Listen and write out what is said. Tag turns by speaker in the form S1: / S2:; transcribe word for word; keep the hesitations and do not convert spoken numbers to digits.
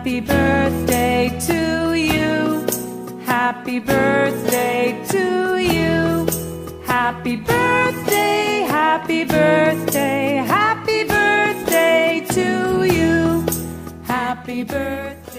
S1: Happy birthday to you. Happy birthday to you. Happy birthday, happy birthday, happy birthday to you. Happy birthday.